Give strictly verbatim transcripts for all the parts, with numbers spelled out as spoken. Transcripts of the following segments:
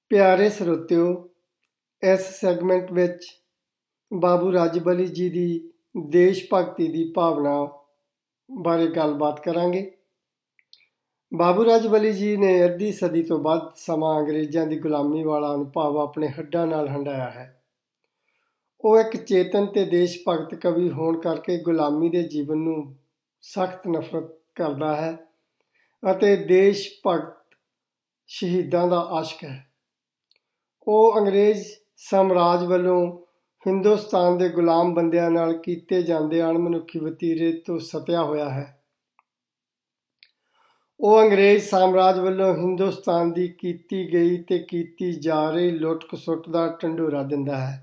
ਪਿਆਰੇ ਸਰੋਤਿਓ, ਇਸ ਸੈਗਮੈਂਟ ਵਿੱਚ ਬਾਬੂ ਰਾਜਬਲੀ ਜੀ ਦੀ ਦੇਸ਼ ਭਗਤੀ ਦੀ ਭਾਵਨਾ ਬਾਰੇ ਗੱਲਬਾਤ ਕਰਾਂਗੇ। ਬਾਬੂ ਰਾਜਬਲੀ ਜੀ ਨੇ ਅੱਧੀ ਸਦੀ ਤੋਂ ਵੱਧ ਸਮਾਂ ਅੰਗਰੇਜ਼ਾਂ ਦੀ ਗੁਲਾਮੀ ਵਾਲਾ ਅਨੁਭਵ ਆਪਣੇ ਹੱਡਾਂ ਨਾਲ ਹੰਢਾਇਆ ਹੈ। ਉਹ ਇੱਕ ਚੇਤਨ ਤੇ ਦੇਸ਼ ਭਗਤ ਕਵੀ ਹੋਣ ਕਰਕੇ ਗੁਲਾਮੀ ਦੇ ਜੀਵਨ ਨੂੰ ਸਖਤ ਨਫ਼ਰਤ ਕਰਦਾ ਹੈ ਅਤੇ ਦੇਸ਼ ਭਗਤ ਸ਼ਹੀਦਾਂ ਦਾ ਆਸ਼ਕ ਹੈ। ਉਹ ਅੰਗਰੇਜ਼ ਸਾਮਰਾਜ ਵੱਲੋਂ ਹਿੰਦੁਸਤਾਨ ਦੇ ਗੁਲਾਮ ਬੰਦਿਆਂ ਨਾਲ ਕੀਤੇ ਜਾਂਦੇ ਅਣਮਨੁੱਖੀ ਵਤੀਰੇ ਤੋਂ ਸਤਿਆ ਹੋਇਆ ਹੈ। ਉਹ ਅੰਗਰੇਜ਼ ਸਾਮਰਾਜ ਵੱਲੋਂ ਹਿੰਦੁਸਤਾਨ ਦੀ ਕੀਤੀ ਗਈ ਤੇ ਕੀਤੀ ਜਾ ਰਹੀ ਲੁੱਟ ਖਸੁੱਟ ਦਾ ਢੰਡੋਰਾ ਦਿੰਦਾ ਹੈ।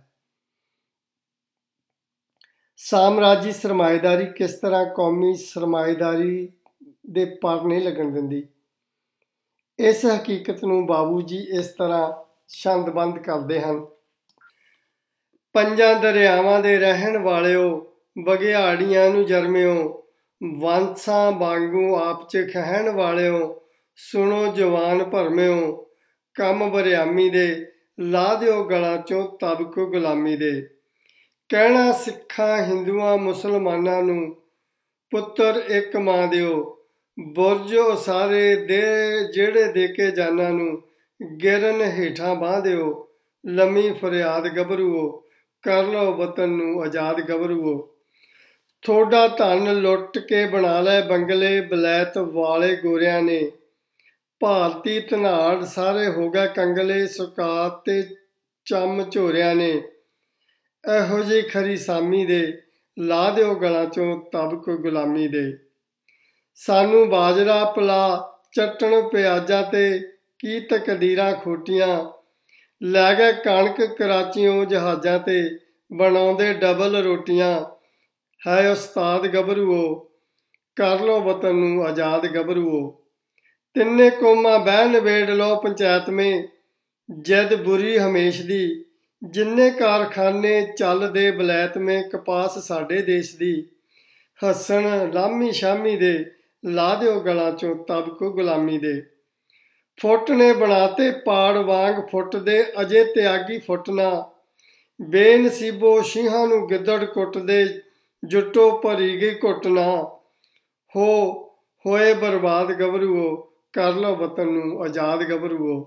ਸਾਮਰਾਜੀ ਸਰਮਾਏਦਾਰੀ ਕਿਸ ਤਰ੍ਹਾਂ ਕੌਮੀ ਸਰਮਾਏਦਾਰੀ ਦੇ ਪਰ ਨਹੀਂ ਲੱਗਣ ਦਿੰਦੀ, ਇਸ ਹਕੀਕਤ ਨੂੰ ਬਾਬੂ ਜੀ ਇਸ ਤਰ੍ਹਾਂ ਛੰਦਬੰਦ ਕਰਦੇ ਹਨ। ਪੰਜਾਂ ਦਰਿਆਵਾਂ ਦੇ ਰਹਿਣ ਵਾਲਿਓ, ਬਘਿਆੜੀਆਂ ਨੂੰ ਜਰਮਿਓ, ਵਾਂਸਾਂ ਵਾਂਗੂ ਆਪ 'ਚ ਖਹਿਣ ਵਾਲਿਓ, ਸੁਣੋ ਜਵਾਨ ਭਰਮਿਓ, ਕੰਮ ਬਰਿਆਮੀ ਦੇ, ਲਾ ਦਿਓ ਗਲਾਂ 'ਚੋਂ ਤਬਕ ਗੁਲਾਮੀ ਦੇ। ਕਹਿਣਾ ਸਿੱਖਾਂ ਹਿੰਦੂਆਂ ਮੁਸਲਮਾਨਾਂ ਨੂੰ, ਪੁੱਤਰ ਇੱਕ ਮਾਂ ਦਿਓ, ਬੁਰਜ ਉਸਾਰੇ ਦੇ ਜਿਹੜੇ ਦੇ ਕੇ ਜਾਨਾਂ ਨੂੰ, ਗਿਰਨ ਹੇਠਾਂ ਬਾਂਹ ਦਿਓ, ਲੰਮੀ ਫਰਿਆਦ ਗੱਭਰੂਓ, ਕਰ ਲਓ ਵਤਨ ਨੂੰ ਆਜ਼ਾਦ ਗੱਭਰੂਓ। ਥੋੜਾ ਧਨ ਲੁੱਟ ਕੇ ਬਣਾ ਲੈ ਬੰਗਲੇ, ਬਲੈਤ ਵਾਲੇ ਗੋਰਿਆਂ ਨੇ, ਭਾਰਤੀ ਧਨਾੜ ਸਾਰੇ ਹੋ ਗਏ ਕੰਗਲੇ, ਸੁਕਾਤ ਤੇ ਚੰਮ ਝੋਰਿਆਂ ਨੇ। ਇਹੋ ਜਿਹੀ ਖਰੀ ਸਾਮੀ ਦੇ, ਲਾ ਦਿਓ ਗਲਾਂ 'ਚੋਂ ਤਬਕ ਗੁਲਾਮੀ ਦੇ। ਸਾਨੂੰ ਬਾਜਰਾ ਪਿਲਾ ਚੱਟਣ ਪਿਆਜ਼ਾਂ ਤੇ, ਕੀ ਤਕਦੀਰਾਂ ਖੋਟੀਆਂ, ਲੈ ਗਏ ਕਣਕ ਕਰਾਚੀਓਂ ਜਹਾਜ਼ਾਂ ਤੇ, ਬਣਾਉਂਦੇ ਡਬਲ ਰੋਟੀਆਂ। ਹੈ ਉਸਤਾਦ ਗੱਭਰੂਓ, ਕਰ ਲਓ ਵਤਨ ਨੂੰ ਆਜ਼ਾਦ ਗੱਭਰੂਓ। ਤਿੰਨੇ ਕੌਮਾਂ ਬਹਿ ਨਿਬੇੜ ਲਓ ਪੰਚਾਇਤ ਮੇ, ਜਿੱਦ ਬੁਰੀ ਹਮੇਸ਼ ਦੀ, ਜਿੰਨੇ ਕਾਰਖਾਨੇ ਚੱਲਦੇ ਬਲੈਤ ਮੇ, ਕਪਾਸ ਸਾਡੇ ਦੇਸ਼ ਦੀ। ਹੱਸਣ ਲਾਮੀ ਸ਼ਾਮੀ ਦੇ, ਲਾ ਦਿਓ ਗਲਾਂ 'ਚੋਂ ਤਬਕ ਗੁਲਾਮੀ ਦੇ। ਫੁੱਟ ਨੇ ਬਣਾਤੇ ਪਾੜ ਵਾਂਗ ਫੁੱਟਦੇ, ਅਜੇ ਤਿਆਗੀ ਫੁੱਟ ਨਾ, ਬੇਨਸੀਬੋ ਸ਼ੀਹਾਂ ਨੂੰ ਗਿੱਦੜ ਕੁੱਟਦੇ, ਜੁੱਟੋ ਭਰੀ ਗਈ ਘੁੱਟ ਨਾ। ਹੋ ਹੋਏ ਬਰਬਾਦ ਗੱਭਰੂਓ, ਕਰ ਲਓ ਵਤਨ ਨੂੰ ਆਜ਼ਾਦ ਗੱਭਰੂਓ।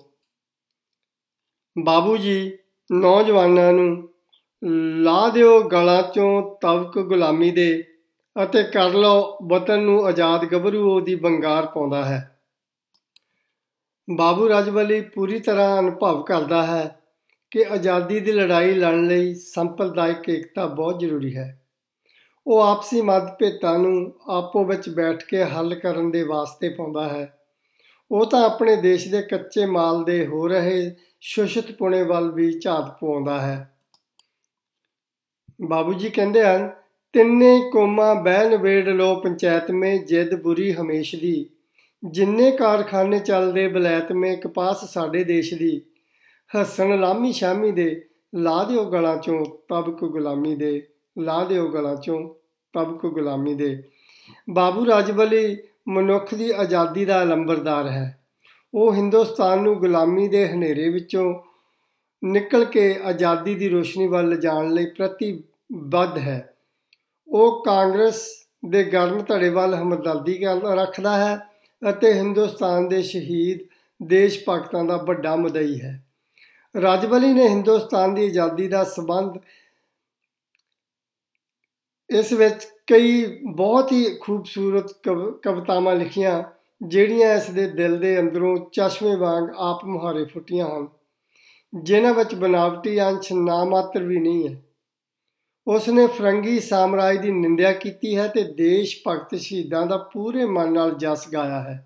ਬਾਬੂ ਜੀ ਨੌਜਵਾਨਾਂ ਨੂੰ ਲਾ ਦਿਓ ਗਲਾਂ 'ਚੋਂ ਤਬਕ ਗੁਲਾਮੀ ਦੇ ਅਤੇ ਕਰ ਲਓ ਵਤਨ ਨੂੰ ਆਜ਼ਾਦ ਗੱਭਰੂਓ ਦੀ ਵੰਗਾਰ ਪਾਉਂਦਾ ਹੈ। ਬਾਬੂ ਰਾਜਬਲੀ ਪੂਰੀ ਤਰ੍ਹਾਂ ਅਨੁਭਵ ਕਰਦਾ ਹੈ ਕਿ ਆਜ਼ਾਦੀ ਦੀ ਲੜਾਈ ਲੜਨ ਲਈ ਸੰਪਰਦਾਇਕ ਏਕਤਾ ਬਹੁਤ ਜ਼ਰੂਰੀ ਹੈ। ਉਹ ਆਪਸੀ ਮਤਭੇਦਾਂ ਨੂੰ ਆਪੋ ਵਿੱਚ ਬੈਠ ਕੇ ਹੱਲ ਕਰਨ ਦੇ ਵਾਸਤੇ ਪਾਉਂਦਾ ਹੈ। ਉਹ ਤਾਂ ਆਪਣੇ ਦੇਸ਼ ਦੇ ਕੱਚੇ ਮਾਲ ਦੇ ਹੋ ਰਹੇ ਸ਼ੋਸ਼ਿਤ ਪੁਣੇ ਵੱਲ ਵੀ ਝਾਤ ਪਵਾਉਂਦਾ ਹੈ। ਬਾਬੂ ਜੀ ਕਹਿੰਦੇ ਹਨ, ਤਿੰਨੇ ਕੌਮਾਂ ਬਹਿ ਨਿਬੇੜ ਲਓ ਪੰਚਾਇਤ ਮੇ, ਜਿੱਦ ਬੁਰੀ ਹਮੇਸ਼ ਦੀ, ਜਿੰਨੇ ਕਾਰਖਾਨੇ ਚੱਲਦੇ ਬਲੈਤ ਮੇ, ਕਪਾਸ ਸਾਡੇ ਦੇਸ਼ ਦੀ। ਹੱਸਣ ਲਾਮੀ ਸ਼ਾਮੀ ਦੇ, ਲਾ ਦਿਓ ਗਲਾਂ 'ਚੋਂ ਤਬਕ ਗੁਲਾਮੀ ਦੇ, ਲਾ ਦਿਓ ਗਲਾਂ 'ਚੋਂ ਤਬਕ ਗੁਲਾਮੀ ਦੇ। ਬਾਬੂ ਰਾਜਬਲੀ ਮਨੁੱਖ ਦੀ ਆਜ਼ਾਦੀ ਦਾ ਲੰਬਰਦਾਰ ਹੈ। ਉਹ ਹਿੰਦੁਸਤਾਨ ਨੂੰ ਗੁਲਾਮੀ ਦੇ ਹਨੇਰੇ ਵਿੱਚੋਂ ਨਿਕਲ ਕੇ ਆਜ਼ਾਦੀ ਦੀ ਰੋਸ਼ਨੀ ਵੱਲ ਲਿਜਾਣ ਲਈ ਪ੍ਰਤੀਬੱਧ ਹੈ। ਉਹ ਕਾਂਗਰਸ ਦੇ ਗਰਮ ਧੜੇ ਵੱਲ ਹਮਦਰਦੀ ਰੱਖਦਾ ਹੈ ਅਤੇ ਹਿੰਦੁਸਤਾਨ ਦੇ ਸ਼ਹੀਦ ਦੇਸ਼ ਭਗਤਾਂ ਦਾ ਵੱਡਾ ਮੁਦਈ ਹੈ। ਰਾਜਬਲੀ ਨੇ ਹਿੰਦੁਸਤਾਨ ਦੀ ਆਜ਼ਾਦੀ ਦਾ ਸੰਬੰਧ ਇਸ ਵਿੱਚ ਕਈ ਬਹੁਤ ਹੀ ਖੂਬਸੂਰਤ ਕਵ ਕਵਿਤਾਵਾਂ ਲਿਖੀਆਂ, ਜਿਹੜੀਆਂ ਇਸ ਦੇ ਦਿਲ ਦੇ ਅੰਦਰੋਂ ਚਸ਼ਮੇ ਵਾਂਗ ਆਪ ਮੁਹਾਰੇ ਫੁੱਟੀਆਂ ਹਨ, ਜਿਨ੍ਹਾਂ ਵਿੱਚ ਬਨਾਵਟੀ ਅੰਸ਼ ਨਾ ਮਾਤਰ ਵੀ ਨਹੀਂ ਹੈ। ਉਸ ਨੇ ਫਰੰਗੀ ਸਾਮਰਾਜ ਦੀ ਨਿੰਦਿਆ ਕੀਤੀ ਹੈ ਤੇ ਦੇਸ਼ ਭਗਤ ਸ਼ਹੀਦਾਂ ਦਾ ਪੂਰੇ ਮਨ ਨਾਲ ਜਸ ਗਾਇਆ ਹੈ।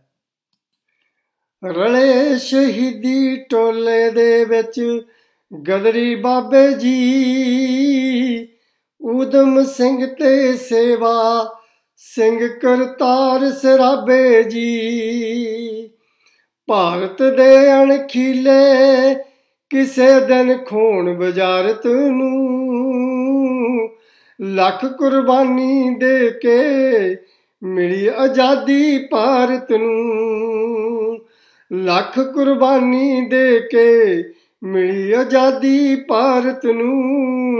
ਰਲੇ ਸ਼ਹੀਦੀ ਟੋਲੇ ਦੇ ਵਿੱਚ ਗਦਰੀ ਬਾਬੇ ਜੀ, ਊਧਮ ਸਿੰਘ ਤੇ ਸੇਵਾ ਸਿੰਘ ਕਰਤਾਰ ਸਰਾਬੇ ਜੀ। ਭਾਰਤ ਦੇ ਅਣਖੀਲੇ ਕਿਸੇ ਦਿਨ ਖੂਨ ਵਜ਼ਾਰਤ ਨੂੰ, ਲੱਖ ਕੁਰਬਾਨੀ ਦੇ ਕੇ ਮਿਲੀ ਆਜ਼ਾਦੀ ਭਾਰਤ ਨੂੰ। ਲੱਖ ਕੁਰਬਾਨੀ ਦੇ ਕੇ ਮਿਲੀ ਆਜ਼ਾਦੀ ਭਾਰਤ ਨੂੰ।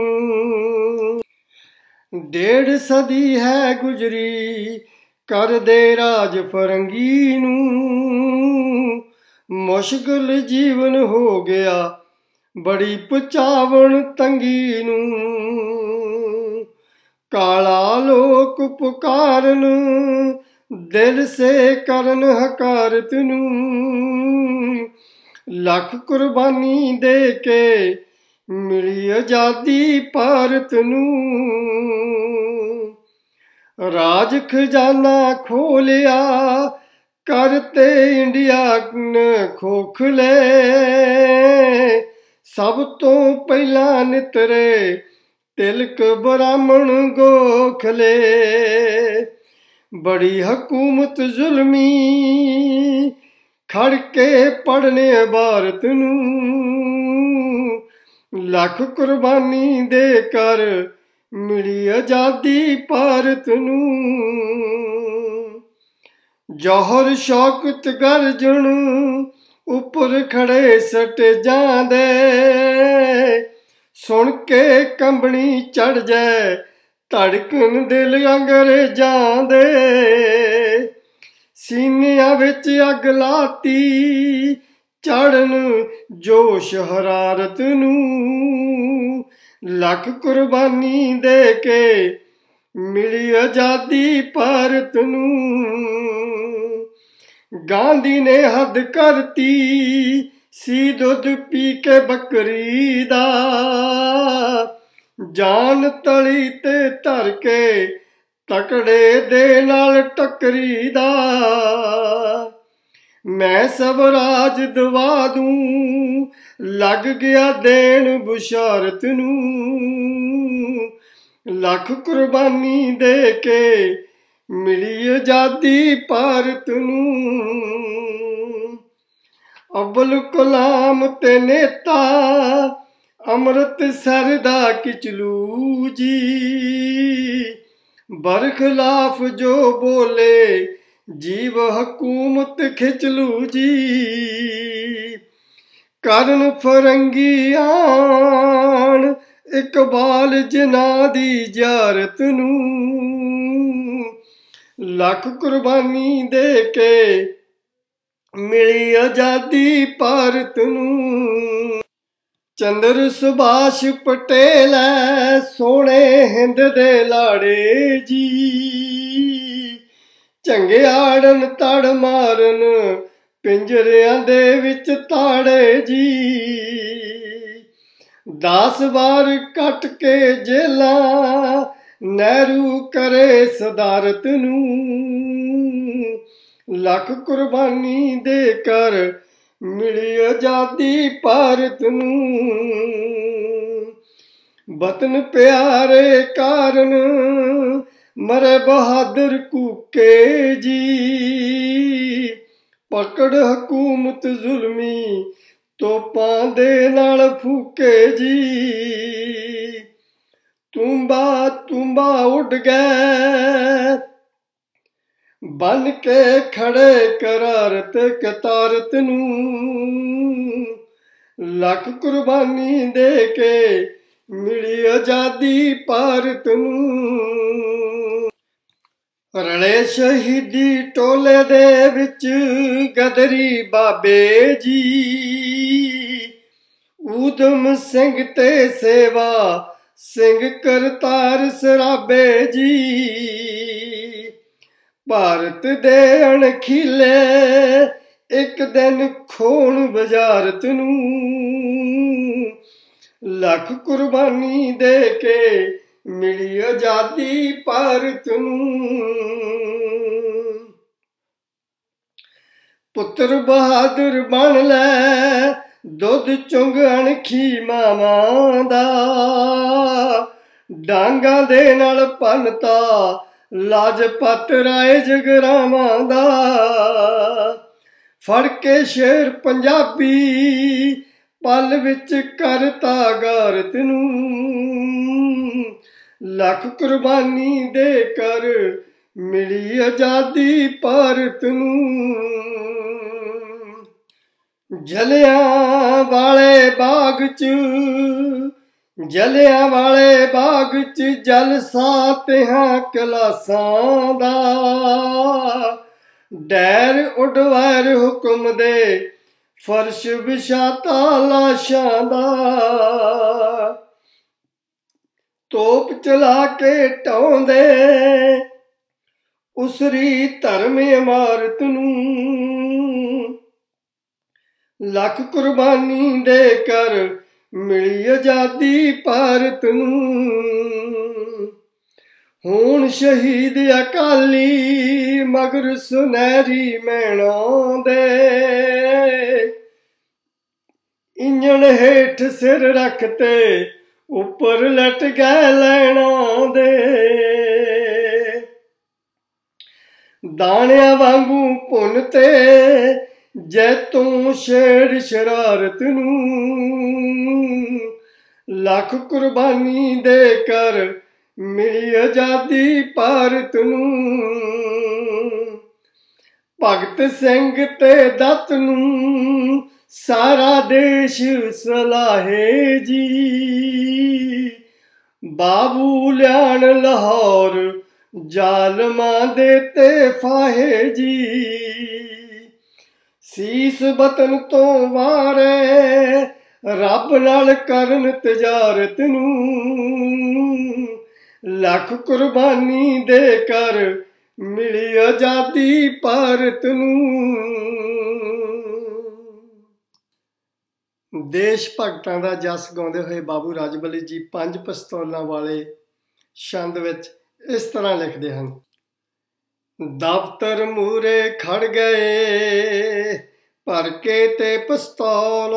ਡੇਢ ਸਦੀ ਹੈ ਗੁਜ਼ਰੀ ਕਰਦੇ ਰਾਜ ਫਰੰਗੀ ਨੂੰ। ਮੁਸ਼ਕਿਲ ਜੀਵਨ ਹੋ ਗਿਆ ਬੜੀ ਪਚਾਵਣ ਤੰਗੀ ਨੂੰ। ਕਾਲਾ ਲੋਕ ਪੁਕਾਰਨ ਦਿਲ ਸੇ ਕਰਨ ਹਕਾਰਤ ਨੂੰ। ਲੱਖ ਕੁਰਬਾਨੀ ਦੇ ਕੇ ਮਿਲੀ ਆਜ਼ਾਦੀ ਭਾਰਤ ਨੂੰ। ਰਾਜ ਖਜ਼ਾਨਾ ਖੋਲਿਆ ਕਰਤੇ ਇੰਡੀਆ ਨੇ ਖੋਖਲੇ। ਸਭ ਤੋਂ ਪਹਿਲਾਂ ਨਿਤਰੇ ਤਿਲਕ ਬ੍ਰਾਹਮਣ ਗੋਖਲੇ। ਬੜੀ ਹਕੂਮਤ ਜ਼ੁਲਮੀ ਖੜ ਕੇ ਪੜਨੇ ਭਾਰਤ ਨੂੰ। ਲੱਖ ਕੁਰਬਾਨੀ ਦੇ ਕਰ ਮਿਲੀ ਆਜ਼ਾਦੀ ਭਾਰਤ ਨੂੰ। ਜੌਹਰ ਸ਼ੌਕਤ ਗਰਜਣ ਉੱਪਰ ਖੜੇ ਸਟੇਜਾਂ ਦੇ। ਸੁਣ ਕੇ ਕੰਬਣੀ ਚੜ ਜਾਏ ਧੜਕਣ ਦਿਲ ਅੰਗਰੇਜ਼ਾਂ ਦੇ। ਸੀਨਿਆਂ ਵਿੱਚ ਅੱਗ ਲਾਤੀ ਚੜ੍ਹਨ ਜੋਸ਼ ਹਰਾਰਤ ਨੂੰ। ਲੱਖ ਕੁਰਬਾਨੀ ਦੇ ਕੇ ਮਿਲੀ ਆਜ਼ਾਦੀ ਭਾਰਤ ਨੂੰ। ਗਾਂਧੀ ਨੇ ਹੱਦ ਕਰਤੀ ਸੀ ਦੁੱਧ ਪੀ ਕੇ ਬੱਕਰੀ ਦਾ। ਜਾਨ ਤਲੀ ਤੇ ਧਰ ਕੇ ਤਕੜੇ ਦੇ ਨਾਲ ਟੱਕਰੀ ਦਾ। ਮੈਂ ਸਵਰਾਜ ਦਵਾ ਦੂੰ ਲੱਗ ਗਿਆ ਦੇਣ ਬੁਸ਼ਾਰਤ ਨੂੰ। ਲੱਖ ਕੁਰਬਾਨੀ ਦੇ ਕੇ ਮਿਲੀ ਆਜ਼ਾਦੀ ਭਾਰਤ ਨੂੰ। ਅਬੁਲ ਕਲਾਮ ਤੇ ਨੇਤਾ ਅੰਮ੍ਰਿਤਸਰ ਦਾ ਕਿਚਲੂ ਜੀ। ਬਰਖਲਾਫ ਜੋ ਬੋਲੇ ਜੀਵ ਹਕੂਮਤ ਖਿੱਚ ਲੂ ਜੀ। ਕਰਨ ਫਰੰਗੀ ਆਣ ਇਕਬਾਲ ਜਿਨ੍ਹਾਂ ਦੀ ਜ਼ਿਆਰਤ ਨੂੰ। ਲੱਖ ਕੁਰਬਾਨੀ ਦੇ ਕੇ ਮਿਲੀ ਆਜ਼ਾਦੀ ਭਾਰਤ ਨੂੰ। ਚੰਦਰ ਸੁਭਾਸ਼ ਪਟੇਲ ਐ ਸੋਹਣੇ ਹਿੰਦ ਦੇ ਲਾੜੇ ਜੀ। ਝੰਗਿਆੜਨ ਤੜ ਮਾਰਨ ਪਿੰਜਰਿਆਂ ਦੇ ਵਿੱਚ ਤਾੜੇ ਜੀ। ਦਸ ਵਾਰ ਕੱਟ ਕੇ ਜੇਲਾਂ ਨਹਿਰੂ ਕਰੇ ਸਦਾਰਤ ਨੂੰ। ਲੱਖ ਕੁਰਬਾਨੀ ਦੇ ਕਰ ਮਿਲੀ ਆਜ਼ਾਦੀ ਭਾਰਤ ਨੂੰ। ਵਤਨ ਪਿਆਰੇ ਕਾਰਨ ਮਰੇ ਬਹਾਦਰ ਕੂਕੇ ਜੀ। ਪਕੜ ਹਕੂਮਤ ਜ਼ੁਲਮੀ ਤੋਪਾਂ ਦੇ ਨਾਲ ਫੂਕੇ ਜੀ। ਤੁੰਬਾ ਤੁੰਬਾ ਉੱਡ ਗਏ ਬਨ ਕੇ ਖੜੇ ਕਰਾਰਤ ਕਤਾਰਤ ਨੂੰ। ਲੱਖ ਕੁਰਬਾਨੀ ਦੇ ਕੇ ਮਿਲੀ ਆਜ਼ਾਦੀ ਭਾਰਤ ਨੂੰ। ਰਲੇ ਸ਼ਹੀਦੀ ਟੋਲੇ ਦੇ ਵਿੱਚ ਗਦਰੀ ਬਾਬੇ ਜੀ। ਊਧਮ ਸਿੰਘ ਤੇ ਸੇਵਾ ਸਿੰਘ ਕਰਤਾਰ ਸਰਾਬੇ ਜੀ। ਭਾਰਤ ਦੇ ਅਣਖੀਲੇ ਇੱਕ ਦਿਨ ਖੋਣ ਵਜ਼ਾਰਤ ਨੂੰ। ਲੱਖ ਕੁਰਬਾਨੀ ਦੇ ਕੇ ਮਿਲੀ ਆਜ਼ਾਦੀ ਭਾਰਤ ਨੂੰ। ਪੁੱਤਰ ਬਹਾਦਰ ਬਣ ਲੈ ਦੁੱਧ ਚੁੰਗ ਅਣਖੀ ਮਾਵਾਂ ਦਾ। ਡਾਂਗਾਂ ਦੇ ਨਾਲ ਭੰਨਤਾ ਲਾਜਪਤ ਰਾਏ ਜਗਰਾਵਾਂ ਦਾ। ਫੜ ਕੇ ਸ਼ੇਰ ਪੰਜਾਬੀ ਪਲ ਵਿੱਚ ਕਰਤਾ ਗਾਰਤ ਨੂੰ। ਲੱਖ ਕੁਰਬਾਨੀ ਦੇ ਕਰ ਮਿਲੀ ਆਜ਼ਾਦੀ ਭਾਰਤ ਨੂੰ। ਜਲਿਆਂ ਵਾਲੇ ਬਾਗ ਚ ਜਲਿਆਂ ਵਾਲੇ ਬਾਗ ਚ ਜਲਸਾ ਤਿਹਾਂ ਕਲਾਸਾਂ ਦਾ ਡੈਰ ਉਡਵੈਰ ਹੁਕਮ ਦੇ ਫਰਸ਼ ਵਿਛਾਤਾ ਲਾਸ਼ਾਂ ਦਾ ਤੋਪ ਚਲਾ ਕੇ ਢਾਉਂਦੇ ਉਸਰੀ ਧਰਮ ਇਮਾਰਤ ਨੂੰ ਲੱਖ ਕੁਰਬਾਨੀ ਦੇ ਕਰ ਮਿਲੀ ਆਜ਼ਾਦੀ ਭਾਰਤ ਨੂੰ ਹੁਣ ਸ਼ਹੀਦ ਅਕਾਲੀ ਮਗਰ ਸੁਨਹਿਰੀ ਮੈਣਾਂ ਦੇ ਇੰਜਣ ਹੇਠ ਸਿਰ ਰੱਖ ਤੇ ਉੱਪਰ ਲਟ ਗਏ ਲੈਣਾ ਦੇ ਦਾਣਿਆਂ ਵਾਂਗੂ ਭੁੰਨ ਤੇ ਜੈਤੋਂ ਛੇੜ ਸ਼ਰਾਰਤ ਨੂੰ ਲੱਖ ਕੁਰਬਾਨੀ ਦੇ ਕਰ ਮਿਲੀ ਆਜ਼ਾਦੀ ਭਾਰਤ ਨੂੰ ਭਗਤ ਸਿੰਘ ਤੇ ਦੱਤ ਨੂੰ ਸਾਰਾ ਦੇਸ਼ ਸਲਾਹੇ ਜੀ ਬਾਬੂ ਲਿਆਣ ਲਾਹੌਰ ਜ਼ਾਲਮਾਂ ਦੇ ਤੇ ਫਾਹੇ ਜੀ ਸੀਸ ਵਤਨ ਤੋਂ ਵਾਰੇ ਰੱਬ ਨਾਲ ਕਰਨ ਤਜਾਰਤ ਨੂੰ ਲੱਖ ਕੁਰਬਾਨੀ ਦੇ ਕਰ ਮਿਲੀ ਆਜ਼ਾਦੀ ਭਾਰਤ ਨੂੰ। ਦੇਸ਼ ਭਗਤਾਂ ਦਾ ਜਸ ਗਾਉਂਦੇ ਹੋਏ ਬਾਬੂ ਰਾਜਬਲੀ ਜੀ ਪੰਜ ਪਿਸਤੌਲਾਂ ਵਾਲੇ ਛੰਦ ਵਿੱਚ ਇਸ ਤਰ੍ਹਾਂ ਲਿਖਦੇ ਹਨ। ਦਫ਼ਤਰ ਮੂਰੇ ਖੜ ਗਏ ਭਰ ਕੇ ਤੇ ਪਿਸਤੌਲ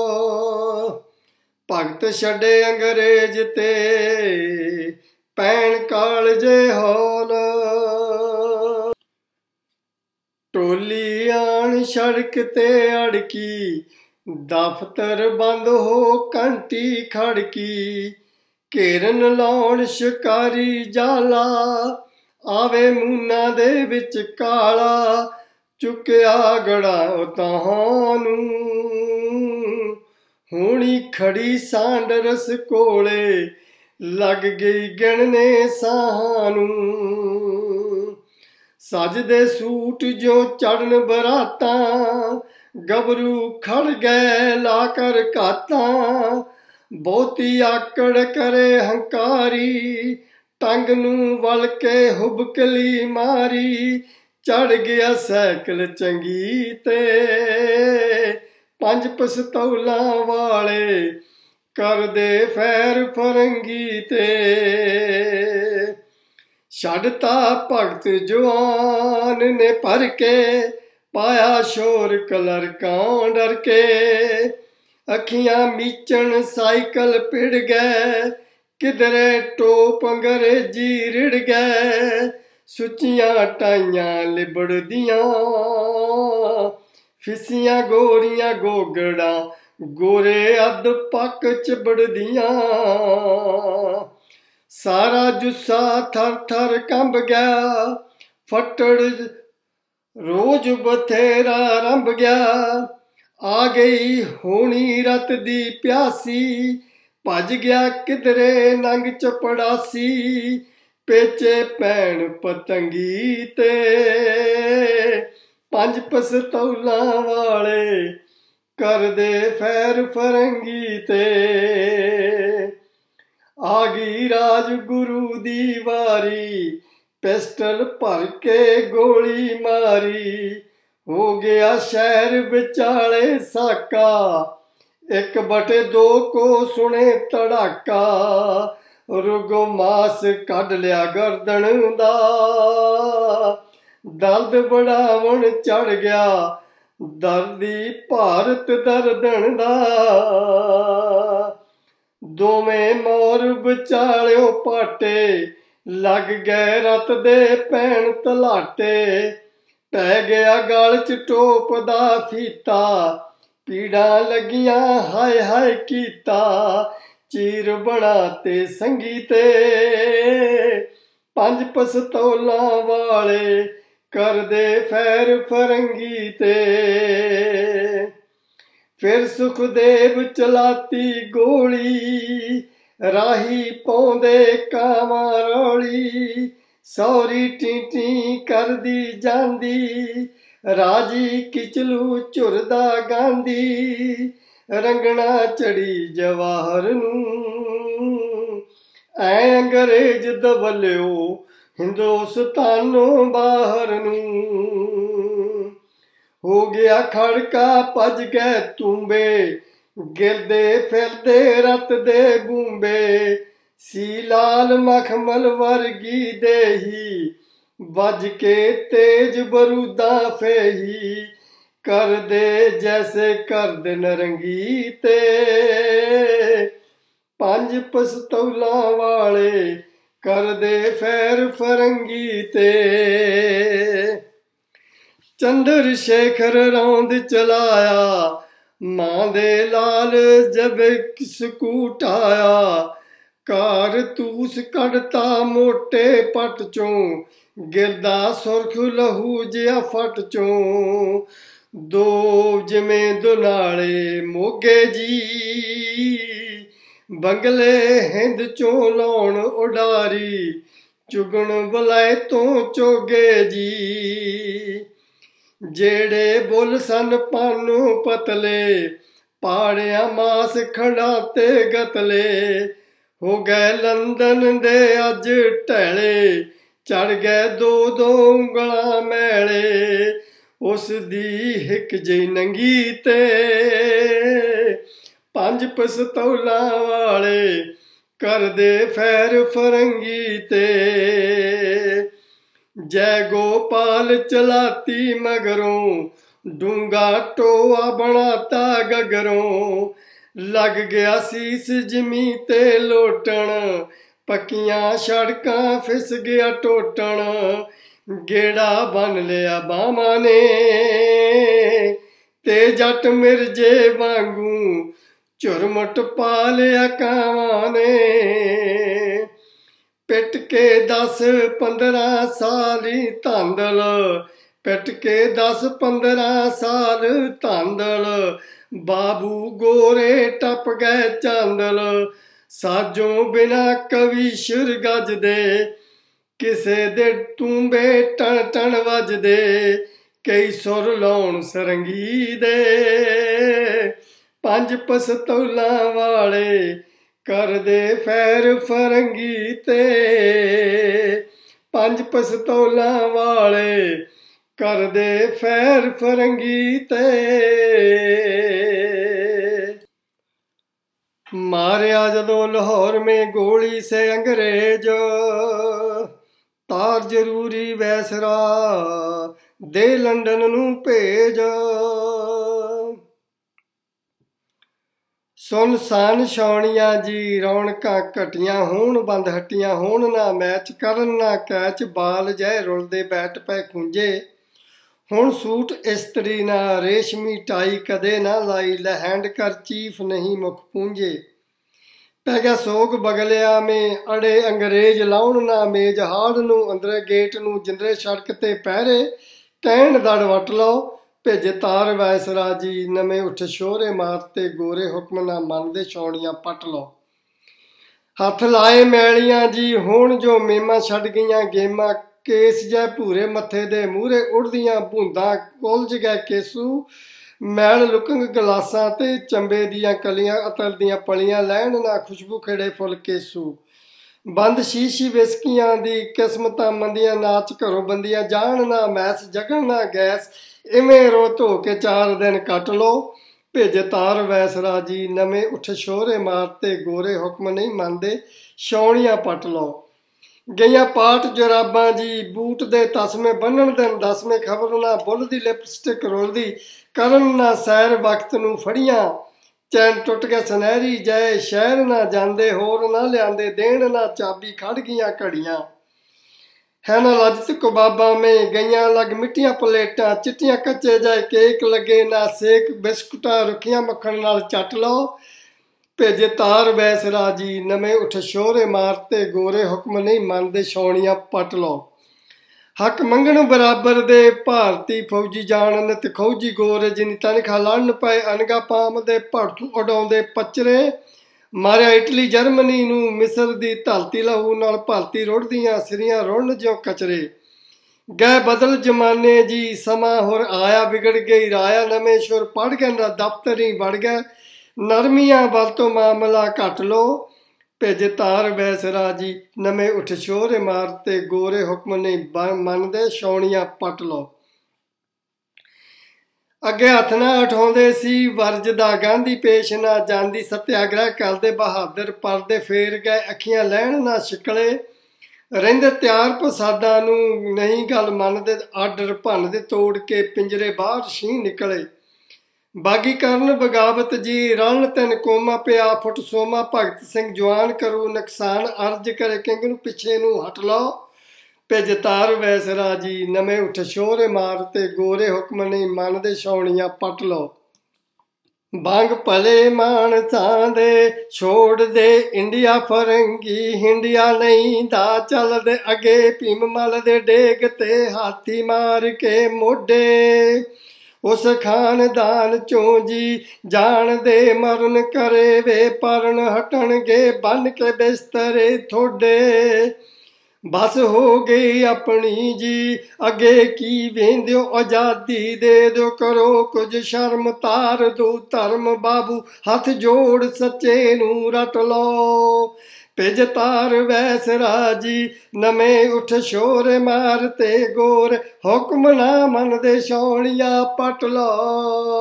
ਭਗਤ ਛੱਡੇ ਅੰਗਰੇਜ਼ ਤੇ ਪੈਣ ਕਾਲਜੇ ਹੌਲ ਟੋਲੀ ਆਣ ਸੜਕ ਤੇ ਅੜਕੀ ਦਫ਼ਤਰ ਬੰਦ ਹੋ ਘੰਟੀ ਖੜਕੀ ਘੇਰਨ ਲਾਉਣ ਸ਼ਿਕਾਰੀ ਜਾਲਾ ਆਵੇ ਮੂਨਾ ਦੇ ਵਿੱਚ ਕਾਲਾ ਚੁੱਕਿਆ ਗੜਾ ਤਾਹਾਂ ਨੂੰ ਹੁਣੀ ਖੜੀ ਸਾਂਡਰਸ ਕੋਲੇ ਲੱਗ ਗਈ ਗਿਣਨੇ ਸਾਹਾਂ ਨੂੰ ਸਜਦੇ ਸੂਟ ਜੋ ਚੜਨ ਬਰਾਤਾਂ ਗੱਭਰੂ ਖੜ ਗਏ ਲਾ ਕਰ ਘਾਤਾਂ ਬਹੁਤੀ ਆਕੜ ਕਰੇ ਹੰਕਾਰੀ ਟੰਗ ਨੂੰ ਵਲ ਕੇ ਹੁਬਕਲੀ ਮਾਰੀ ਚੜ ਗਿਆ ਸਾਈਕਲ ਚੰਗੀ ਤੇ ਪੰਜ ਪਿਸਤੌਲਾਂ ਵਾਲੇ ਕਰਦੇ ਫੈਰ ਫਰੰਗੀ ਤੇ ਛੱਡਤਾ ਭਗਤ ਜਵਾਨ ਨੇ ਭਰ ਕੇ ਪਾਇਆ ਸ਼ੋਰ ਕਲਰਕਾਂ ਡਰ ਕੇ ਅੱਖੀਆਂ ਮੀਚਣ ਸਾਈਕਲ ਪਿੜ ਗਏ ਕਿਧਰੇ ਟੋਪ ਅੰਗਰੇਜ਼ੀ ਰਿੜ ਗਏ ਸੁੱਚੀਆਂ ਟਾਈਆਂ ਲਿਬੜਦੀਆਂ ਫਿਸੀਆਂ ਗੋਰੀਆਂ ਗੋਗੜਾਂ ਗੋਰੇ ਅੱਧ ਪੱਕ ਚਿਬੜਦੀਆਂ ਸਾਰਾ ਜੁੱਸਾ ਥਰ ਥਰ ਕੰਬ ਗਿਆ ਫੱਟੜ ਰੋਜ਼ ਬਥੇਰਾ ਰੰਭ ਗਿਆ ਆ ਗਈ ਹੋਣੀ ਰਤ ਦੀ ਪਿਆਸੀ ਭੱਜ ਗਿਆ ਕਿਧਰੇ ਨੰਗ ਚਪੜਾਸੀ ਪੇਚੇ ਪੈਣ ਪਤੰਗੀ ਤੇ ਪੰਜ ਪਿਸਤੌਲਾਂ ਵਾਲੇ ਕਰਦੇ ਫੈਰ ਫਰੰਗੀ ਤੇ ਆ ਗਈ ਰਾਜ ਗੁਰੂ ਦੀ ਵਾਰੀ ਪਿਸਟਲ ਭਰ ਕੇ ਗੋਲੀ ਮਾਰੀ ਹੋ ਗਿਆ ਸ਼ਹਿਰ ਵਿਚਾਲੇ ਸਾਕਾ ਇੱਕ ਬਟੇ ਦੋ ਕੋ ਸੁਣੇ ਧੜਾਕਾ ਰੁਗੋ ਮਾਸ ਕੱਢ ਲਿਆ ਗਰਦਨ ਦਾ ਦਰਦ ਬੜਾਵਣ ਚੜ ਗਿਆ ਦਰਦੀ ਭਾਰਤ ਦਰਦਨ ਦਾ ਦੋਵੇਂ ਮੋਰ ਵਿਚਾਲਿਓ ਪਾਟੇ ਲੱਗ ਗਏ ਰਤ ਦੇ ਪੈਣ ਤਲਾਟੇ ਪੈ ਗਿਆ ਗਲ ਚ ਟੋਪ ਦਾ ਫੀਤਾ ਪੀੜਾਂ ਲੱਗੀਆਂ ਹਾਏ ਹਾਏ ਕੀਤਾ ਚੀਰ ਬਣਾ ਤੇ ਸੰਗੀ ਤੇ ਪੰਜ ਪਿਸਤੌਲਾਂ ਵਾਲੇ ਕਰਦੇ ਫੈਰ ਫਰੰਗੀ ਤੇ ਫਿਰ ਸੁਖਦੇਵ ਚਲਾਤੀ ਗੋਲੀ, ਰਾਹੀ ਪਾਉਂਦੇ ਕਾਵਾਂ ਰੌਲੀ। ਸੌਰੀ ਟੀ ਟੀ ਕਰਦੀ ਜਾਂਦੀ, ਰਾਜੀ ਕਿਚਲੂ ਝੁਰਦਾ ਗਾਂਦੀ। ਰੰਗਣਾ ਚੜੀ ਜਵਾਹਰ ਨੂੰ, ਐ ਅੰਗਰੇਜ਼ ਦਬਲਿਓ ਹਿੰਦੁਸਤਾਨੋਂ ਬਾਹਰ ਨੂੰ। ਹੋ ਗਿਆ ਖੜਕਾ ਭੱਜ ਗਏ ਤੂੰਬੇ, ਗਿਰਦੇ ਫਿਰਦੇ ਰਤ ਦੇ ਬੂੰਬੇ। ਸੀ ਲਾਲ ਮਖਮਲ ਵਰਗੀ ਦੇਹੀ, ਵੱਜ ਕੇ ਤੇਜ ਬਰੂਦਾਂ ਫੇਹੀ। ਕਰਦੇ ਜੈਸੇ ਕਰਦੇ ਨਰੰਗੀ ਤੇ, ਪੰਜ ਪਸਤੌਲਾਂ ਵਾਲੇ ਕਰਦੇ ਫੈਰ ਫਰੰਗੀ ਤੇ। ਚੰਦਰ ਸ਼ੇਖਰ ਰੌਂਦ ਚਲਾਇਆ, ਮਾਂ ਦੇ ਲਾਲ ਜਬੇ ਕਿਸਕੂ ਢਾਇਆ। ਕਾਰਤੂਸ ਕੱਢਤਾ ਮੋਟੇ ਪੱਟ ਚੋਂ, ਗਿਰਦਾ ਸੁਰਖ ਲਹੂ ਜਿਹਾ ਫੱਟ ਚੋਂ। ਦੋ ਜਿਵੇਂ ਦੁਨਾਲੇ ਮੋਗੇ ਜੀ, ਬੰਗਲੇ ਹਿੰਦ ਚੋਂ ਲਾਉਣ ਉਡਾਰੀ। ਚੁਗਣ ਵਲਾਇ ਤੋਂ ਚੋਗੇ ਜੀ, ਜਿਹੜੇ ਬੁੱਲ ਸਨ ਪਾਨੂੰ ਪਤਲੇ। ਪਾੜਿਆ ਮਾਸ ਖੜਾਤੇ ਗਤਲੇ, ਹੋ ਗਏ ਲੰਦਨ ਦੇ ਅੱਜ ਢੈਲੇ। ਚੜ ਗਏ ਦੋ ਦੋ ਉਂਗਲਾਂ ਮੈਲੇ, ਉਸ ਦੀ ਹਿੱਕ ਜਿਹੀ ਨੰਗੀ ਤੇ। ਪੰਜ ਪਸਤੌਲਾਂ ਵਾਲੇ ਕਰਦੇ ਫੈਰ ਫਰੰਗੀ ਤੇ। ਜੈ ਗੋਪਾਲ ਚਲਾਤੀ ਮਗਰੋਂ, ਡੂੰਗਾ ਟੋਆ ਬਣਾਤਾ ਗਗਰੋਂ। ਲੱਗ ਗਿਆ ਸੀਸ ਜਿਮੀ ਤੇ ਲੋਟਣ, ਪੱਕੀਆਂ ਸੜਕਾਂ ਫਿਸ ਗਿਆ ਟੋਟਣ। ਗੇੜਾ ਬੰਨ ਲਿਆ ਬਾਵਾਂ ਨੇ, ਤੇ ਜੱਟ ਮਿਰਜੇ ਵਾਂਗੂ ਝੁਰਮਟ ਪਾ ਲਿਆ ਕਾਵਾਂ ਨੇ। ਪਿੱਟ ਕੇ ਦਸ ਪੰਦਰਾਂ ਸਾਲੀ ਧਾਂਦਲ, ਪਿੱਟ ਕੇ ਦਸ ਪੰਦਰਾਂ ਸਾਲ ਧਾਂਦਲ। ਬਾਬੂ ਗੋਰੇ ਟੱਪ ਗਏ ਚਾਂਦਲ, ਸਾਜੋਂ ਬਿਨਾ ਕਵੀਸ਼ਰ ਗੱਜਦੇ। ਕਿਸੇ ਦੇ ਤੂੰਬੇ ਟਣ ਟਣ ਵੱਜਦੇ, ਕਈ ਸੁਰ ਲਾਉਣ ਸਰੰਗੀ ਦੇ। ਪੰਜ ਪਸਤੌਲਾਂ ਵਾਲੇ ਕਰਦੇ ਫੈਰ ਫਰੰਗੀ ਤੇ। ਪੰਜ ਪਸਤੌਲਾਂ ਵਾਲੇ ਕਰਦੇ ਫੈਰ ਫਰੰਗੀ ਤੇ। ਮਾਰਿਆ ਜਦੋਂ ਲਾਹੌਰ ਮੇ ਗੋਲੀ ਸੇ ਅੰਗਰੇਜ਼, ਤਾਰ ਜ਼ਰੂਰੀ ਵੈਸਰਾ ਦੇ ਲੰਡਨ ਨੂੰ ਭੇਜ। ਸੁਨਸਾਨ ਛਾਉਣੀਆਂ ਜੀ ਰੌਣਕਾਂ ਘਟੀਆਂ ਹੋਣ, ਬੰਦ ਹੱਟੀਆਂ ਹੋਣ ਨਾ ਮੈਚ। ਕਰਨ ਨਾ ਕੈਚ ਬਾਲ ਜੈ ਰੁਲਦੇ ਬੈਠ ਪੈ ਖੂੰਜੇ। ਹੁਣ ਸੂਟ ਇਸਤਰੀ ਨਾ ਰੇਸ਼ਮੀ ਟਾਈ ਕਦੇ ਨਾ ਲਾਈ, ਲੈ ਹੈਂਡ ਕਰਚੀਫ ਨਹੀਂ ਮੁੱਖ ਪੂੰਝੇ। ਪੈ ਗਿਆ ਸੋਗ ਬਗਲਿਆ ਮੇ ਅੜੇ ਅੰਗਰੇਜ਼, ਲਾਉਣ ਨਾ ਮੇਜ ਹਾੜ ਨੂੰ ਅੰਦਰੇ ਗੇਟ ਨੂੰ। ਜਿੰਦਰੇ ਸੜਕ ਤੇ ਪਹਿਰੇ ਕਹਿਣ ਦੜ ਵੱਟ ਲਓ, ਭੇਜੇ ਤਾਰ ਵੈਸਰਾ ਜੀ ਨਵੇਂ ਉੱਠ ਸ਼ੋਹਰੇ ਮਾਰਤੇ ਗੋਰੇ। ਹੁਕਮ ਨਾ ਮੰਨਦੇ ਛਾਉਣੀਆਂ ਪੱਟ ਲਓ, ਹੱਥ ਲਾਏ ਮੈਲੀਆਂ ਜੀ ਹੋਣ ਜੋ ਮੇਮਾਂ। ਛੱਡ ਗਈਆਂ ਗੇਮਾਂ ਕੇਸ ਜੈ ਭੂਰੇ ਮੱਥੇ ਦੇ ਮੂਹਰੇ। ਉੜਦੀਆਂ ਬੂੰਦਾਂ ਉਲਝ ਗਏ ਕੇਸੂ, ਮੈਲ ਲੁਕੰਗ ਗਲਾਸਾਂ ਤੇ। ਚੰਬੇ ਦੀਆਂ ਕਲੀਆਂ ਅਤਰ ਦੀਆਂ ਪਲੀਆਂ, ਲੈਣ ਨਾ ਖੁਸ਼ਬੂ ਖਿੜੇ ਫੁੱਲ ਕੇਸੂ। ਬੰਦ ਸ਼ੀਸ਼ੀ ਵਿਸਕੀਆਂ ਦੀ ਕਿਸਮਤਾਂ ਮੰਦੀਆਂ, ਨਾਚ ਘਰੋਂ ਬੰਦੀਆਂ। ਜਾਣ ਨਾ ਮੈਸ ਜਗਣ ਨਾ ਗੈਸ, ਇਵੇਂ ਰੋ ਧੋ ਕੇ ਚਾਰ ਦਿਨ ਕੱਟ ਲਓ। ਭੇਜੇ ਤਾਰ ਵੈਸਰਾ ਜੀ ਨਵੇਂ ਉੱਠ ਸ਼ੋਹਰੇ ਮਾਰਤੇ ਗੋਰੇ। ਹੁਕਮ ਨਹੀਂ ਮੰਨਦੇ ਛਾਉਣੀਆਂ ਪੱਟ ਲਓ। ਗਈਆਂ ਪਾਟ ਜਰਾਬਾਂ ਜੀ ਬੂਟ ਦੇ ਤਸਮੇ, ਬੰਨਣ ਦਿਨ ਦਸਵੇਂ। ਖਬਰ ਨਾ ਬੁੱਲ ਦੀ ਲਿਪਸਟਿਕ ਰੁਲਦੀ, ਕਰਨ ਨਾ ਸੈਰ ਵਕਤ ਨੂੰ ਫੜੀਆਂ। ਚੈਨ ਟੁੱਟ ਗਿਆ ਸੁਨਹਿਰੀ ਜੈ, ਸ਼ਹਿਰ ਨਾ ਜਾਂਦੇ ਹੋਰ ਨਾ ਲਿਆਂਦੇ। ਦੇਣ ਨਾ ਚਾਬੀ ਖੜ ਗਈਆਂ ਘੜੀਆਂ, ਹੈ ਨਾ ਲਜਤ ਕਬਾਬਾਂ ਮੇ। ਗਈਆਂ ਲੱਗ ਮਿੱਟੀਆਂ ਪਲੇਟਾਂ, ਚਿੱਟੀਆਂ ਕੱਚੇ ਜਾਏ ਕੇਕ ਲੱਗੇ ਨਾ ਸੇਕ। ਬਿਸਕੁਟਾਂ ਰੁੱਖੀਆਂ ਮੱਖਣ ਨਾਲ ਚੱਟ ਲਓ। ਭੇਜੇ ਤਾਰ ਵੈਸਰਾ ਜੀ ਨਵੇਂ ਉੱਠ ਸ਼ੋਹਰੇ ਮਾਰਤੇ ਗੋਰੇ। ਹੁਕਮ ਨਹੀਂ ਮੰਨਦੇ ਛਾਉਣੀਆਂ ਪੱਟ ਲਓ। ਹੱਕ ਮੰਗਣ ਬਰਾਬਰ ਦੇ ਭਾਰਤੀ ਫੌਜੀ ਜਾਣ ਨਿਤ ਖੌਜੀ ਗੋਰ ਜਿਨੀ ਤਨਖਾ ਲੜਨ ਪਏ ਅਨਗਾ ਪਾਮ ਦੇ ਭੜਥੂ ਉਡਾਉਂਦੇ ਪਚਰੇ ਮਾਰਿਆ ਇਟਲੀ ਜਰਮਨੀ ਨੂੰ ਮਿਸਰ ਦੀ ਧਰਤੀ ਲਹੂ ਨਾਲ ਭਰਤੀ ਰੁੜਦੀਆਂ ਸਿਰੀਆਂ ਰੁੜਨ ਜਿਉਂ ਕਚਰੇ ਗਏ ਬਦਲ ਜਮਾਨੇ ਜੀ ਸਮਾਂ ਹੋਰ ਆਇਆ ਵਿਗੜ ਗਈ ਰਾਇਆ ਨਵੇਂ ਸ਼ੁਰ ਪੜ ਗਏ ਨਾ ਦਫ਼ਤਰੀ ਵੜ ਗਏ ਨਰਮੀਆਂ ਵੱਲ ਤੋਂ ਮਾਮਲਾ ਘੱਟ ਲੋ ਭੇਜ ਤਾਰ ਵੈਸ ਰਾਜੀ ਨਵੇਂ ਉੱਠ ਸ਼ੋਰ ਮਾਰ ਤੇ ਗੋਰੇ ਹੁਕਮ ਨਹੀਂ ਮੰਨਦੇ ਛਾਉਣੀਆਂ ਪੱਟ ਲਓ ਅੱਗੇ ਹੱਥ ਨਾ ਉਠਾਉਂਦੇ ਸੀ ਵਰਜਦਾ ਗਾਂਧੀ ਪੇਸ਼ ਨਾ ਜਾਂਦੀ ਸਤਿਆਗ੍ਰਹਿ ਕਰਦੇ ਬਹਾਦਰ ਪਰਦੇ ਫੇਰ ਗਏ ਅੱਖੀਆਂ ਲੈਣ ਨਾ ਸ਼ਿਕਲੇ ਰਹਿੰਦੇ ਤਿਆਰ ਪ੍ਰਸਾਦਾਂ ਨੂੰ ਨਹੀਂ ਗੱਲ ਮੰਨਦੇ ਆਰਡਰ ਭੰਨਦੇ ਤੋੜ ਕੇ ਪਿੰਜਰੇ ਬਾਹਰ ਸ਼ੀਂਹ ਨਿਕਲੇ ਬਾਗੀ ਕਰਨ ਬਗਾਵਤ ਜੀ ਰਣ ਤਿੰਨ ਕੋਮਾ ਪਿਆ ਫੁੱਟ ਸੋਮਾ ਭਗਤ ਸਿੰਘ ਜਵਾਨ ਕਰੂ ਨੁਕਸਾਨ ਅਰਜ ਕਰੇ ਕਿੰਗ ਨੂੰ ਪਿੱਛੇ ਨੂੰ ਹਟ ਲਓ ਭਿਜ ਤਾਰ ਵੈਸ ਰਾਜੀ ਨਵੇਂ ਉੱਠ ਸ਼ੋਰੇ ਮਾਰ ਤੇ ਗੋਰੇ ਹੁਕਮ ਨਹੀਂ ਮੰਨਦੇ ਛਾਉਣੀਆਂ ਪੱਟ ਲਓ ਬੰਗ ਭਲੇ ਮਾਨਸਾਂ ਦੇ ਛੋੜ ਦੇ ਇੰਡੀਆ ਫਰੰਗੀ ਹਿੰਡੀਆ ਨਹੀਂ ਦਾ ਚੱਲਦੇ ਅੱਗੇ ਭੀਮ ਮਲ ਦੇ ਡੇਗ ਤੇ ਹਾਥੀ ਮਾਰ ਕੇ ਮੋਢੇ ਉਸ ਖਾਨਦਾਨ ਚੋਂ ਜੀ ਜਾਣਦੇ ਮਰਨ ਕਰੇ ਵੇ ਪਰਨ ਹਟਣਗੇ ਬੰਨ ਕੇ ਬਿਸਤਰੇ ਥੋੜੇ ਬਸ ਹੋ ਗਈ ਆਪਣੀ ਜੀ ਅੱਗੇ ਕੀ ਵੇਂਦਿਓ ਆਜ਼ਾਦੀ ਦੇ ਦਿਓ ਕਰੋ ਕੁਝ ਸ਼ਰਮ ਤਾਰ ਦੋ ਧਰਮ ਬਾਬੂ ਹੱਥ ਜੋੜ ਸੱਚੇ ਨੂੰ ਰਟ ਲਓ ਭਿਜ ਤਾਰ ਵੈਸ ਰਾਜੀ ਨਵੇਂ ਉੱਠ ਸ਼ੋਰ ਮਾਰ ਤੇ ਗੋਰ ਹੁਕਮ ਨਾ ਮੰਨਦੇ ਛਾਉਣੀਆਂ ਪੱਟ ਲਓ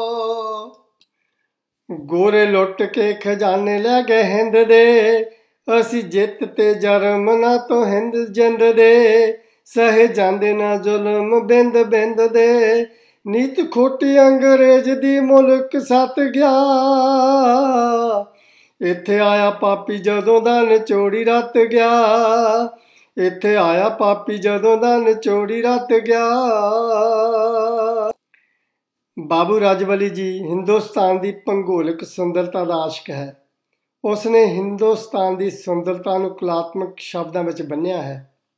ਗੋਰੇ ਲੁੱਟ ਕੇ ਖਜ਼ਾਨੇ ਲੈ ਗਏ ਹਿੰਦ ਦੇ ਅਸੀਂ ਜਿੱਤ ਤੇ ਜਰਮ ਨਾ ਤੋਂ ਹਿੰਦ ਜਿੰਦ ਦੇ ਸਹੇ ਜਾਂਦੇ ਨਾ ਜ਼ੁਲਮ ਬਿੰਦ ਬਿੰਦ ਦੇ ਨੀਤ ਖੋਟੀ ਅੰਗਰੇਜ਼ ਦੀ ਮੁਲਕ ਸੱਤ ਗਿਆ ਇੱਥੇ ਆਇਆ ਪਾਪੀ ਜਦੋਂ ਦਾ ਨਿਚੋੜੀ ਰੱਤ ਗਿਆ ਇੱਥੇ ਆਇਆ ਪਾਪੀ ਜਦੋਂ ਦਾ ਨਿਚੋੜੀ ਰੱਤ ਗਿਆ ਬਾਬੂ ਰਾਜਵਲੀ ਜੀ ਹਿੰਦੁਸਤਾਨ ਦੀ ਭੂਗੋਲਿਕ ਸੁੰਦਰਤਾ ਦਾ ਆਸ਼ਕ ਹੈ ਉਸਨੇ ਹਿੰਦੁਸਤਾਨ ਦੀ ਸੁੰਦਰਤਾ ਨੂੰ ਕਲਾਤਮਕ ਸ਼ਬਦਾਂ ਵਿੱਚ ਬੰਨ੍ਹਿਆ ਹੈ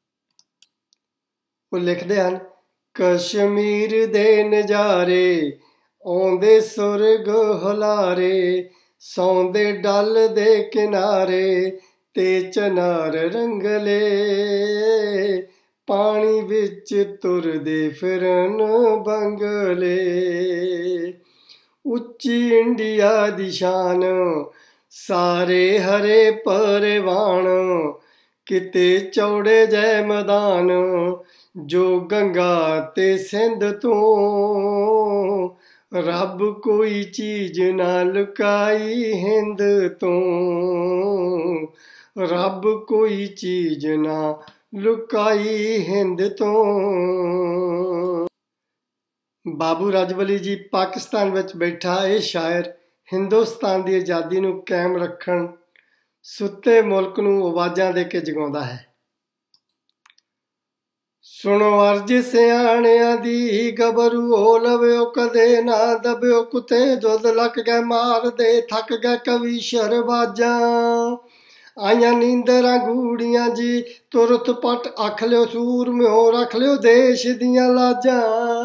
ਉਹ ਲਿਖਦੇ ਹਨ ਕਸ਼ਮੀਰ ਦੇ ਨਜ਼ਾਰੇ ਆਉਂਦੇ ਸੁਰਗ ਹੁਲਾਰੇ ਸੌਂਦੇ ਡਲ ਦੇ ਕਿਨਾਰੇ ਤੇ ਚਨਾਰ ਰੰਗਲੇ ਪਾਣੀ ਵਿੱਚ ਤੁਰਦੇ ਫਿਰਨ ਬੰਗਲੇ ਉੱਚੀ ਇੰਡੀਆ ਦੀ ਸ਼ਾਨ ਸਾਰੇ ਹਰੇ ਪਰਵਾਨ ਕਿਤੇ ਚੌੜੇ ਜੈ ਮੈਦਾਨ ਜੋ ਗੰਗਾ ਤੇ ਸਿੰਧ ਤੋਂ ਰੱਬ ਕੋਈ ਚੀਜ਼ ਨਾ ਲੁਕਾਈ ਹਿੰਦ ਤੋਂ ਰੱਬ ਕੋਈ ਚੀਜ਼ ਨਾ ਲੁਕਾਈ ਹਿੰਦ ਤੋਂ ਬਾਬੂ ਰਾਜਵਲੀ ਜੀ ਪਾਕਿਸਤਾਨ ਵਿੱਚ ਬੈਠਾ ਇਹ ਸ਼ਾਇਰ ਹਿੰਦੁਸਤਾਨ ਦੀ ਆਜ਼ਾਦੀ ਨੂੰ ਕਾਇਮ ਰੱਖਣ ਸੁੱਤੇ ਮੁਲਕ ਨੂੰ ਆਵਾਜ਼ਾਂ ਦੇ ਕੇ ਜਗਾਉਂਦਾ ਹੈ ਸੁਣੋ ਅਰਜ ਸਿਆਣਿਆਂ ਦੀ ਗਬਰੂ ਹੋ ਲਵਿਓ ਕਦੇ ਨਾ ਦਬਿਓ ਕੁੱਤੇ ਦੁੱਧ ਲੱਕ ਗਏ ਮਾਰਦੇ ਥੱਕ ਗਏ ਕਵੀ ਸ਼ਰਬਾਜਾਂ ਆਈਆਂ ਨੀਂਦਰਾਂ ਗੂੜੀਆਂ ਜੀ ਤੁਰਤ ਪਟ ਅੱਖ ਲਿਓ ਸੂਰਮਿਓ ਰੱਖ ਲਿਓ ਦੇਸ਼ ਦੀਆਂ ਲਾਜਾਂ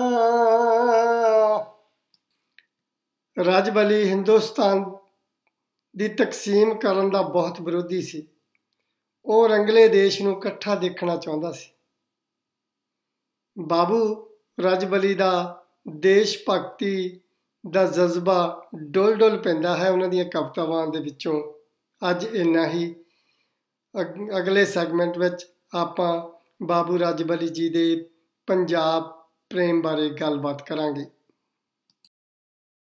ਰਾਜਵਲੀ ਹਿੰਦੁਸਤਾਨ ਦੀ ਤਕਸੀਮ ਕਰਨ ਦਾ ਬਹੁਤ ਵਿਰੋਧੀ ਸੀ ਉਹ ਰੰਗਲੇ ਦੇਸ਼ ਨੂੰ ਇਕੱਠਾ ਦੇਖਣਾ ਚਾਹੁੰਦਾ ਸੀ ਬਾਬੂ ਰਾਜਵਲੀ ਦਾ ਦੇਸ਼ ਭਗਤੀ ਦਾ ਜਜ਼ਬਾ ਡੁੱਲ ਡੁੱਲ ਪੈਂਦਾ ਹੈ ਉਹਨਾਂ ਦੀਆਂ ਕਵਿਤਾਵਾਂ ਦੇ ਵਿੱਚੋਂ ਅੱਜ ਇੰਨਾ ਹੀ ਅਗ ਅਗਲੇ ਸੈਗਮੈਂਟ ਵਿੱਚ ਆਪਾਂ ਬਾਬੂ ਰਾਜਵਲੀ ਜੀ ਦੇ ਪੰਜਾਬ ਪ੍ਰੇਮ ਬਾਰੇ ਗੱਲਬਾਤ ਕਰਾਂਗੇ।